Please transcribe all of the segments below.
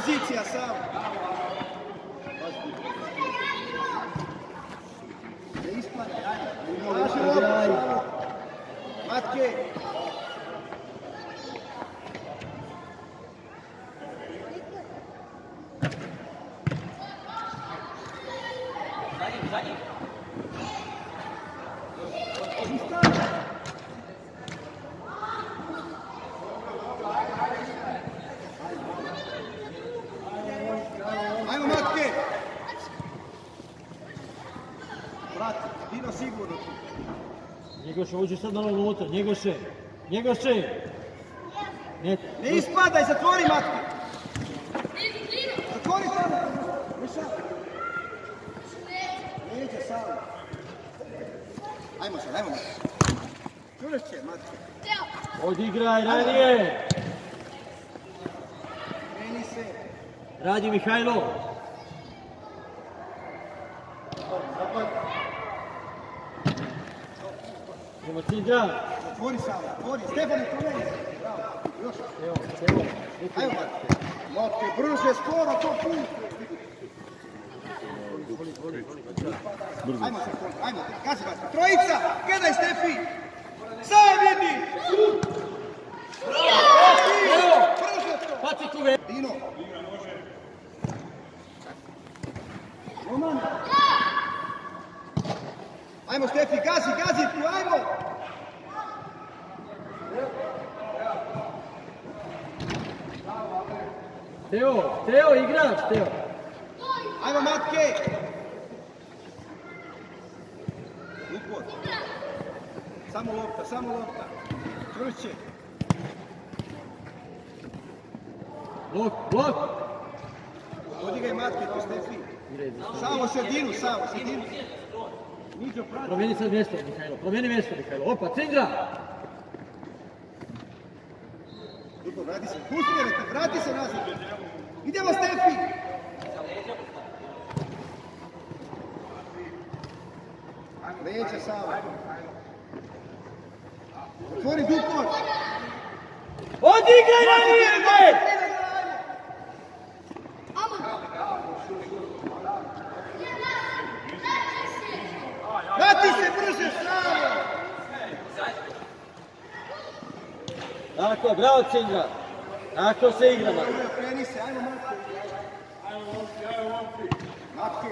Pozicija sam. Ne isplati, ajde. Naši loptu. Matke. Ajmo Matke! Brate, Dino sigurno tu. Njegoše, uđi sad malo unutra, Njegoše! Njegoše! Ne ispadaj, zatvori Matke! Zatvori tamo! Miša! Neće sam! Ajmo sad, ajmo Matke! Čušće Matke! Odigraj, ranije! Meni se! Radi Mihajlo! Idemo Cindra! Zatvori sam, zatvori! Stefane, promeni se! Bravo! Još! Evo. Ajmo Matke! Matke, brže, skoro, to put! Ajmo se, ajmo, kazi Matke! Trojica! Gledaj Stefi! Sam vidi! Brže to! Paci tu ve! Dino! Roman! Ajmo Stefi, gazi tu, ajmo! Teo, igrač, Teo! Ajmo Matke! Upor! Samo lopta! Čvršće! Blok! Odigaj Matke tu Stefi! Samo sredinu! Niđo prati! Promijeni sad mjesto, Mihajlo, opa, Cindra! Dupo, vrati se, pusti vrati se nazad! Idemo Stefi! Leća Sava! Otvori Dupor! Odigraj ranije! Vrati se brže Sava! Tako, bravo Cindra! Tako se igra, Matke! Kreni se, ajmo Matke! Matke!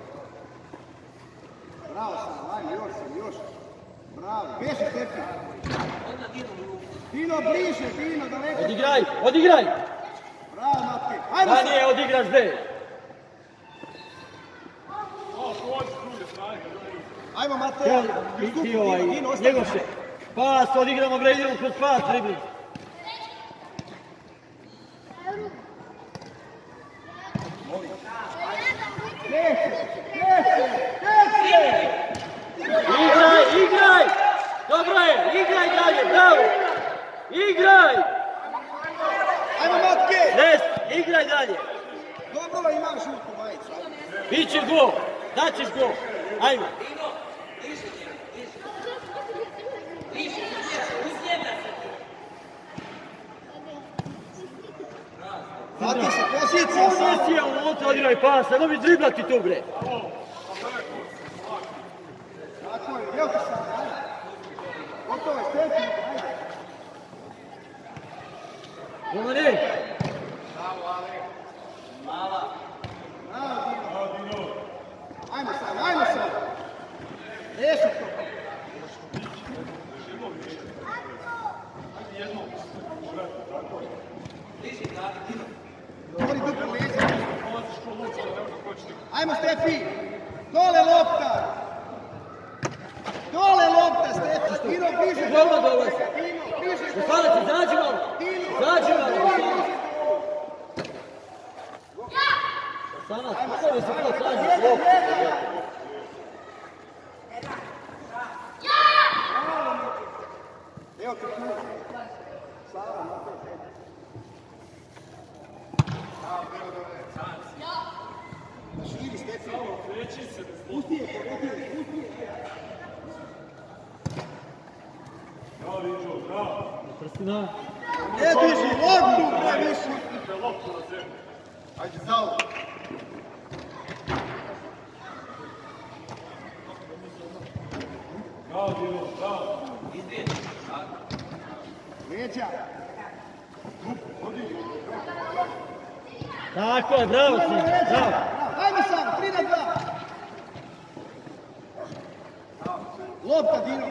Bravo Sava, ajmo još! Bravo, beži Stefi! Dino bliže, Dino daleko! Odigraj! Bravo Matke! Ajmo Sava! Ranije odigraš gdje? Ajmo Mateo! Ti Njegoše! Pas, odigramo Vredijevu kroz pas, dribling! Igraj! Dobro je, igraj dalje, bravo! Igraj! Ajmo Matke! Igraj dalje! Dobro imaš žutu majicu. Biće gol, daćeš gol, ajmo! Vrati se, pozicija sam! Pozicija unutra, odigraj pas, ne bi driblati tu bre! Tako je, evo ti sam, ajde! Gotovo je, Stefi, ajde! Romane! Bravo, Dino! Ajmo sam! Reši to! Govori Dupor leđa! Ajmo Stefi! Dole lopta! Stefi! Dino, bliže! Dobro dolazi! Dino, bliže! Gosanac, izađi malo! Gosanac, kako se to traži loptu? Evo ti tu! Sava, napred! Širi Stefi! Pusti je! Prstina! Ne diži loptu, bre, više! Ajde, zao. Leđa. Tako je, bravo Sindra, bravo. Ajme sam, 3-2. Lopta, Dino.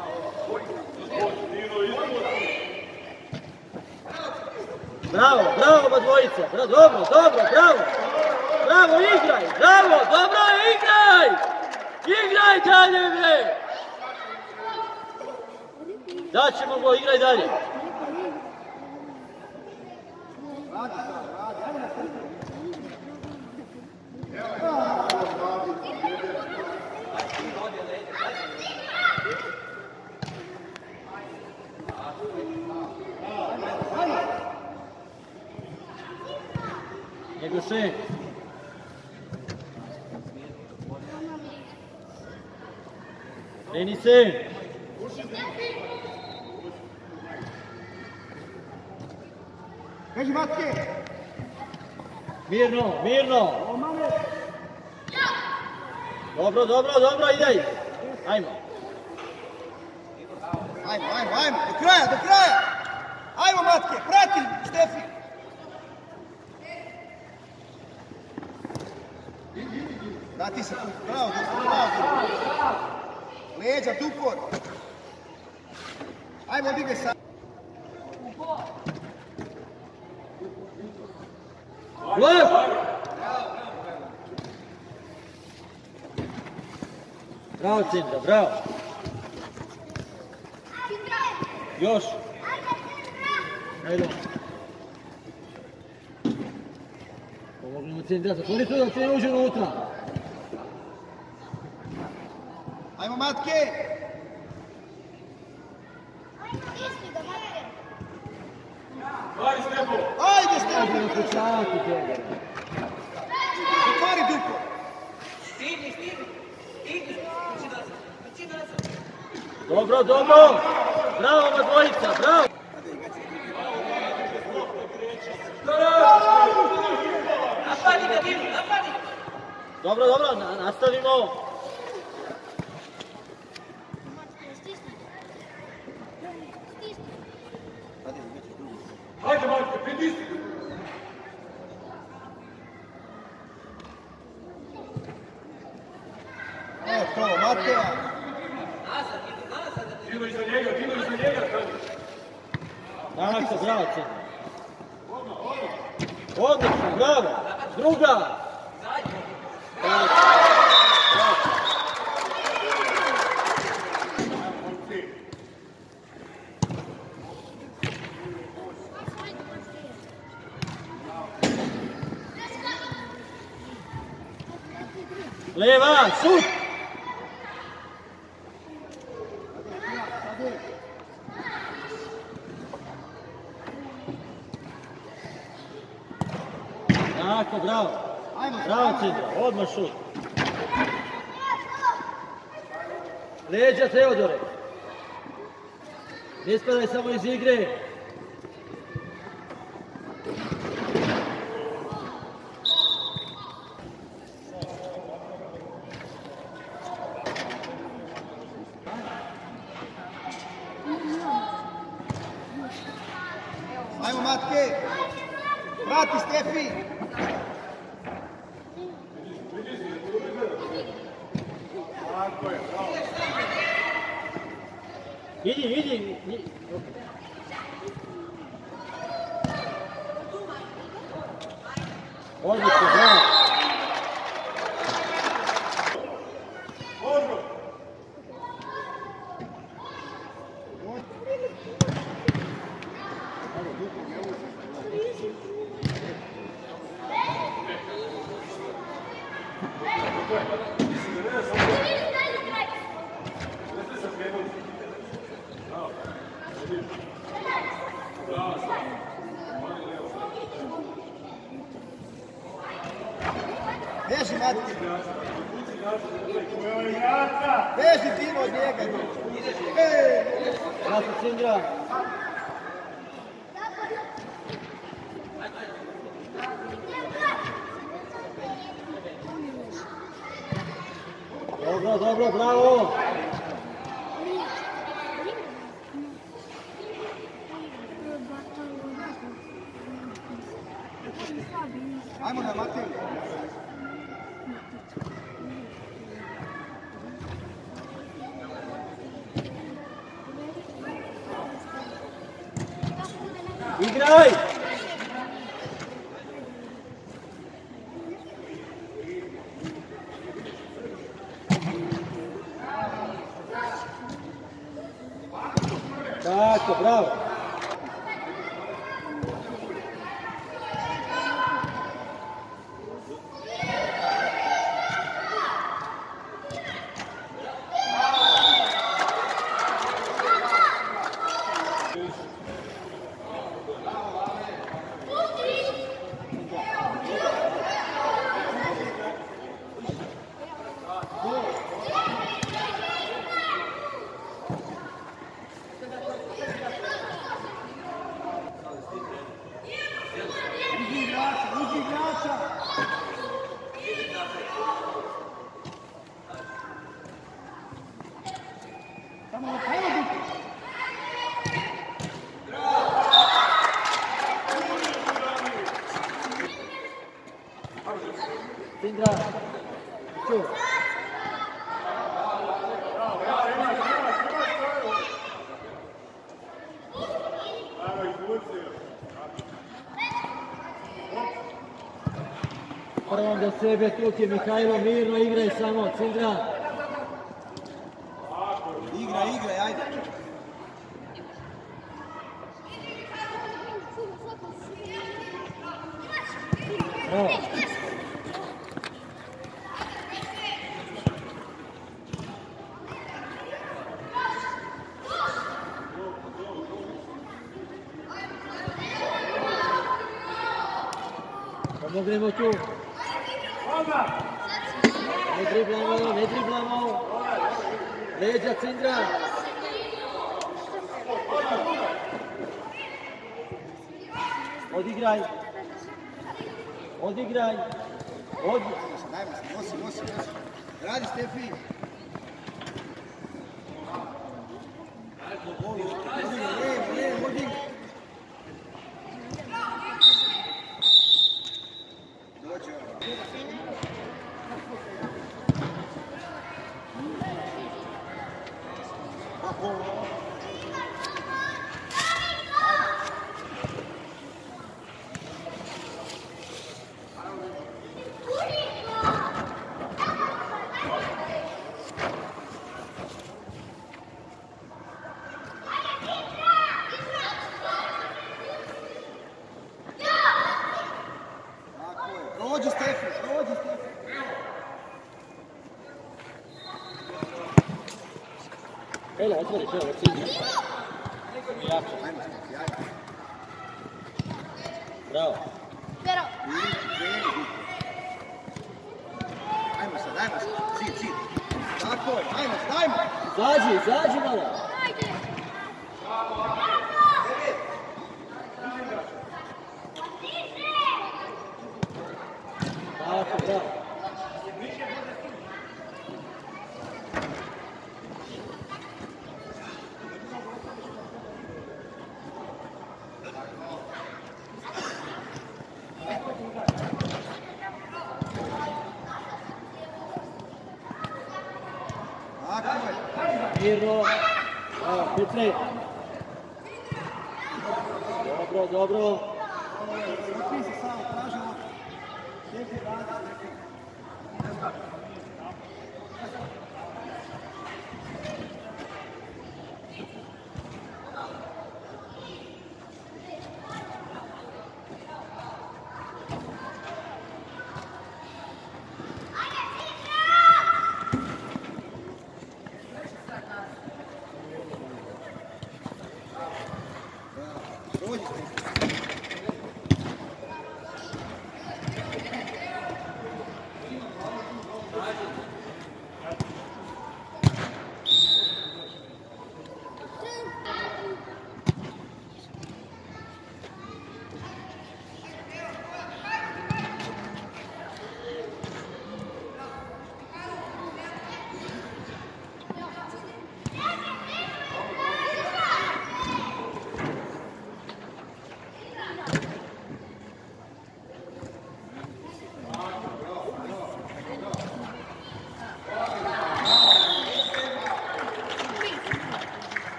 Bravo, bravo oba dvojica. Dobro, dobro, bravo. Bravo, igraj, bravo, dobro, igraj. Igraj dalje, bre. Daćemo go, igraj dalje. Radi sam, radi. Ajmo na srce. Nego se. Kreni se. Kaži Matke. Mirno, mirno. Dobro, dobro, dobro, idej. Ajmo. Ajmo, ajmo, ajmo. Do kraja, do kraja. Ajmo Matke, prati Štefi. Vrati se tu, bravo, bravo. Leđa, Dupor. Ajmo, odigraj sad. Lep! Bravo Cindra, bravo. Još. Ajde. Pomognemo Cindra, zatvori tu da ti ne uđe unutra. Ajmo Matke. Ajde Stepo. Ajde na počatu tebe. Otvori Dupor. Dobro, dobro. Bravo oba dvojica, bravo. Dobro, dobro, nastavimo. Hajde, Marko, pritisni! Evo to, Mateja. Dino iza njega, Dino iza njega! Tako, bravo Cindra. Odlično, bravo. Druga. Leva, šut! Tako, bravo. Bravo Cindra, odmah šut. Leđa Teodore. Ne spadaj samo iz igre. Ajmo Matke. Vrati Stefi. Idi. Odlično, bravo. Beži Matke. Beži Dino od njega. Bravo Cindra. dobro, bravo! Ajmo na Matej. Igraj! Tako, bravo! Uđi igrača! Samo na pravodu! Sindra! Ču! Prvom do sebe, tu je Mihajlo, mirno igraj samo, Sindra. Igraj, ajde. Bravo. Pomognemo tu. Ne driblamo. Leđa Sindra. Odigraj. Dajmo se, nosi. Radi Stefi. Levo, odi. Dođe. Prođi Stefi. Ela, otvoriš, evo, Sindra. Ajmo Stefi, ajmo. Bravo. Ajmo sad, zid. Tako je, ajmo. Izađi malo. Tako, bravo. Mirno. Evo, Petre. Dobro. Ti se samo tražimo. Stefi, radi.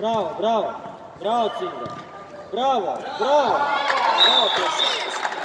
Bravo, bravo. Bravo, Cinga. Bravo, bravo. Bravo, Peša.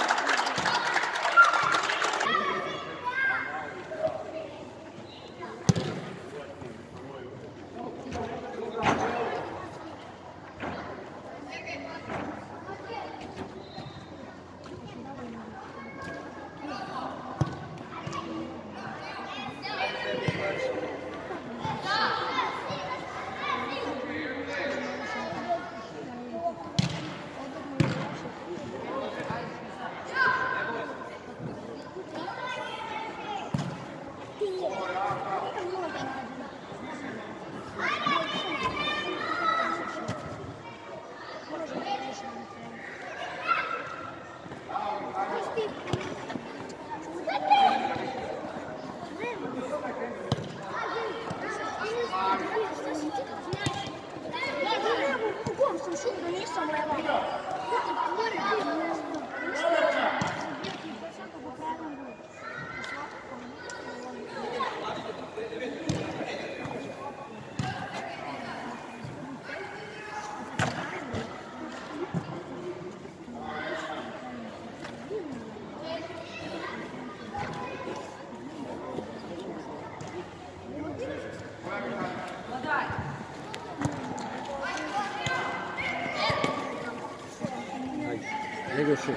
Nego še.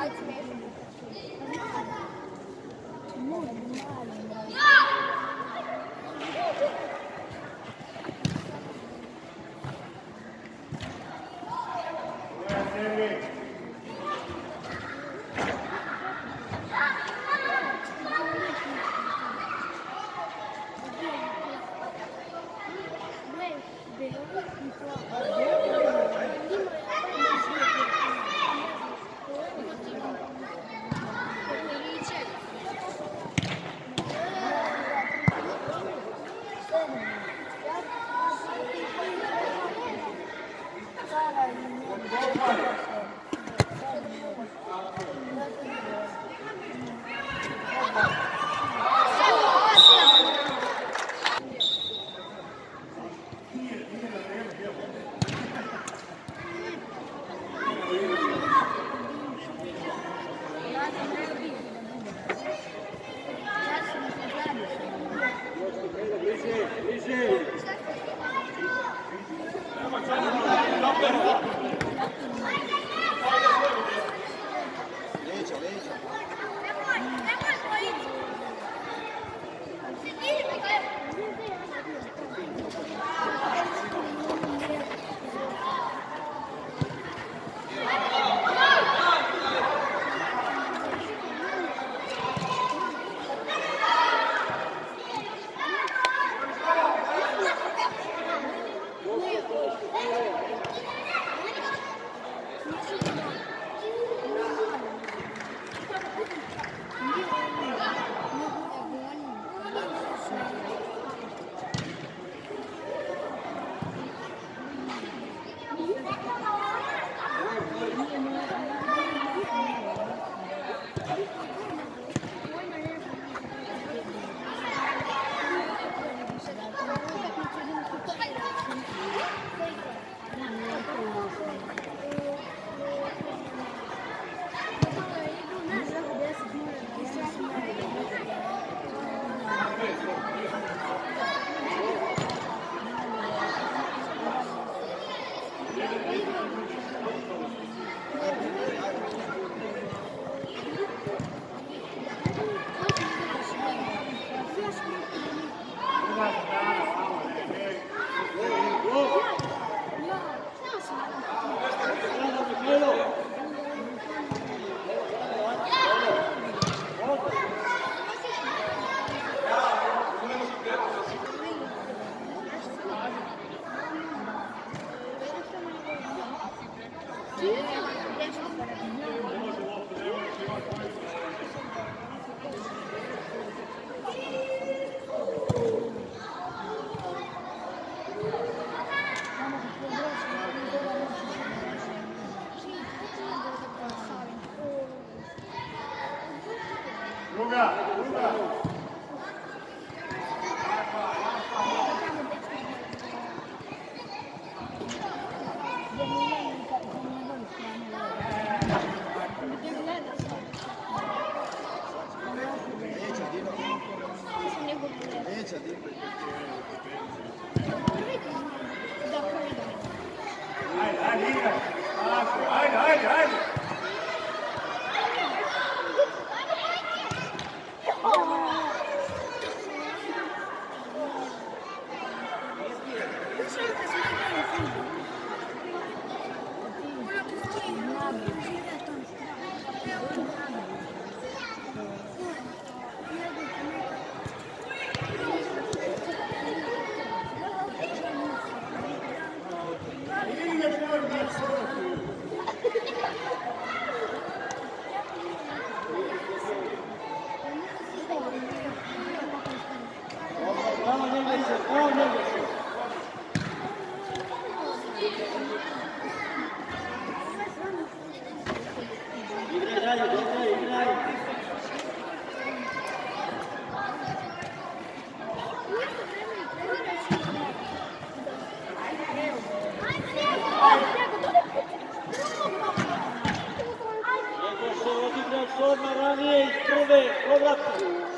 Odmah ranije iz prve povratka.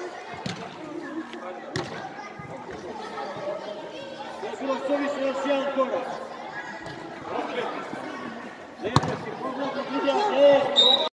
Je bilo sve više još jedan korak. Lijepo si povratak,